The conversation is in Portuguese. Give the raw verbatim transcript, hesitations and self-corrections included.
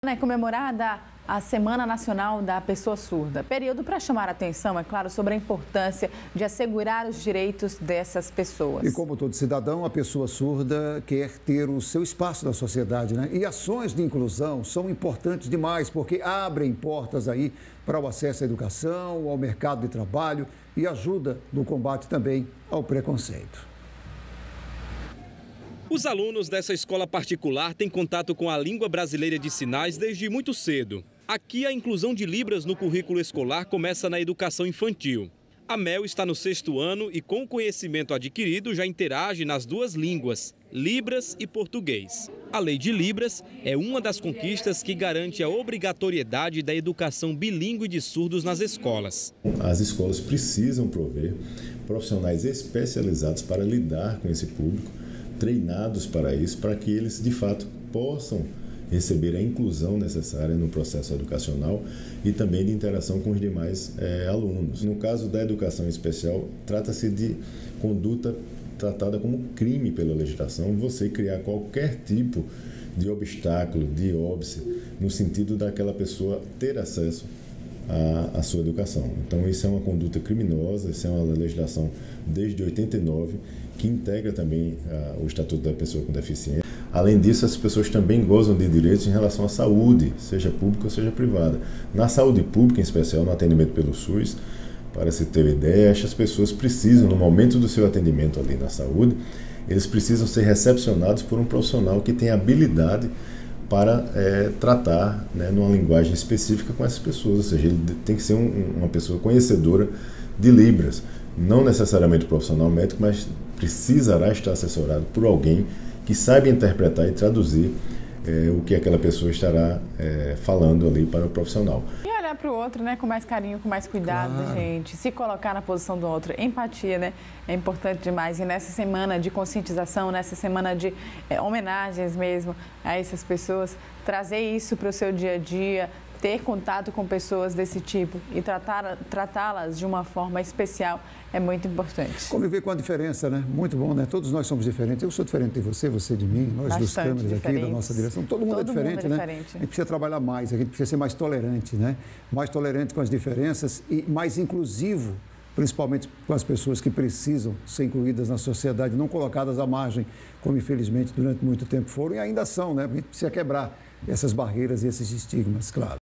É comemorada a Semana Nacional da Pessoa Surda. Período para chamar a atenção, é claro, sobre a importância de assegurar os direitos dessas pessoas. E como todo cidadão, a pessoa surda quer ter o seu espaço na sociedade, né? E ações de inclusão são importantes demais, porque abrem portas aí para o acesso à educação, ao mercado de trabalho e ajuda no combate também ao preconceito. Os alunos dessa escola particular têm contato com a língua brasileira de sinais desde muito cedo. Aqui, a inclusão de Libras no currículo escolar começa na educação infantil. A Mel está no sexto ano e, com o conhecimento adquirido, já interage nas duas línguas, Libras e português. A Lei de Libras é uma das conquistas que garante a obrigatoriedade da educação bilíngue de surdos nas escolas. As escolas precisam prover profissionais especializados para lidar com esse público, treinados para isso, para que eles, de fato, possam receber a inclusão necessária no processo educacional e também de interação com os demais é, alunos. No caso da educação especial, trata-se de conduta tratada como crime pela legislação, você criar qualquer tipo de obstáculo, de óbice, no sentido daquela pessoa ter acesso à, à sua educação. Então, isso é uma conduta criminosa, isso é uma legislação desde oitenta e nove, que integra também uh, o Estatuto da Pessoa com Deficiência. Além disso, as pessoas também gozam de direitos em relação à saúde, seja pública ou seja privada. Na saúde pública, em especial no atendimento pelo SUS, para se ter uma ideia, estas pessoas precisam, no momento do seu atendimento ali na saúde, eles precisam ser recepcionados por um profissional que tem habilidade para é, tratar, né, numa linguagem específica com essas pessoas, ou seja, ele tem que ser um, uma pessoa conhecedora de Libras, não necessariamente profissional médico, mas precisará estar assessorado por alguém que saiba interpretar e traduzir é, o que aquela pessoa estará é, falando ali para o profissional. E olhar para o outro, né, com mais carinho, com mais cuidado, claro, gente. Se colocar na posição do outro, empatia, né, é importante demais. E nessa semana de conscientização, nessa semana de é, homenagens mesmo a essas pessoas, trazer isso para o seu dia a dia, ter contato com pessoas desse tipo e tratar, tratá-las de uma forma especial é muito importante. Conviver com a diferença, né? Muito bom, né? Todos nós somos diferentes. Eu sou diferente de você, você de mim, nós Bastante dos câmeras diferentes. aqui, da nossa direção. Todo mundo Todo é diferente, mundo é né? diferente. A gente precisa trabalhar mais, a gente precisa ser mais tolerante, né? Mais tolerante com as diferenças e mais inclusivo, principalmente com as pessoas que precisam ser incluídas na sociedade, não colocadas à margem, como infelizmente durante muito tempo foram e ainda são, né? A gente precisa quebrar essas barreiras e esses estigmas, claro.